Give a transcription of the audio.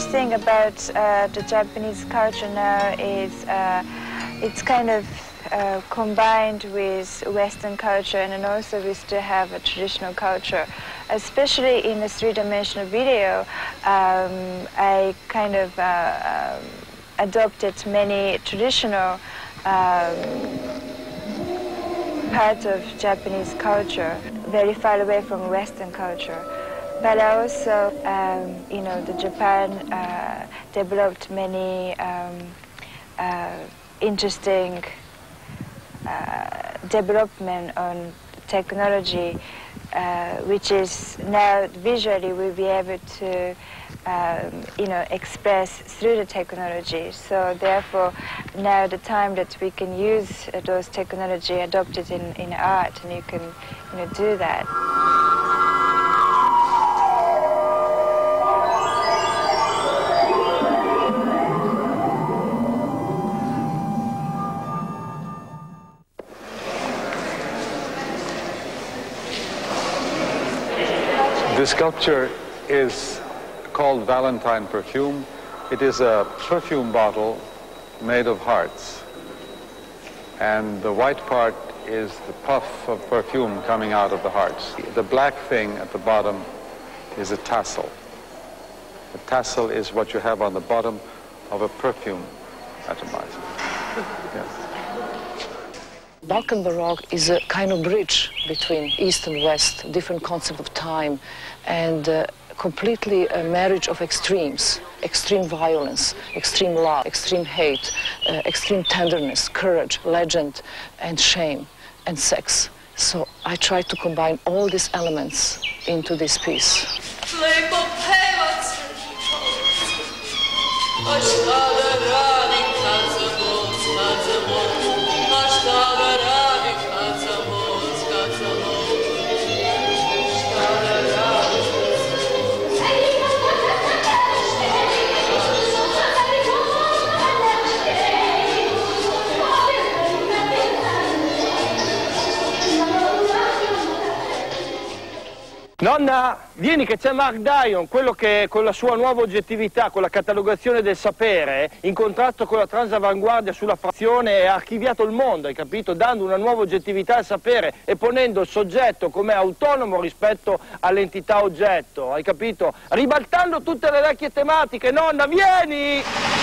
interesting about the Japanese culture now is it's kind of combined with Western culture, and then also we still have a traditional culture. Especially in the three-dimensional video, I kind of adopted many traditional parts of Japanese culture, very far away from Western culture. But also, you know, Japan developed many interesting development on technology, which is now visually we'll be able to, you know, express through the technology. So therefore, now the time that we can use those technology adopted in art, and you can, you know, do that. This sculpture is called Valentine Perfume. It is a perfume bottle made of hearts. And the white part is the puff of perfume coming out of the hearts. The black thing at the bottom is a tassel. The tassel is what you have on the bottom of a perfume atomizer. Yes. Balkan Baroque is a kind of bridge between East and West, different concept of time, and completely a marriage of extremes, extreme violence, extreme love, extreme hate, extreme tenderness, courage, legend, and shame, and sex. So I try to combine all these elements into this piece. Nonna, vieni che c'è Mark Dion, quello che con la sua nuova oggettività, con la catalogazione del sapere, in contrasto con la transavanguardia sulla frazione, ha archiviato il mondo, hai capito? Dando una nuova oggettività al sapere e ponendo il soggetto come autonomo rispetto all'entità oggetto, hai capito? Ribaltando tutte le vecchie tematiche. Nonna, vieni!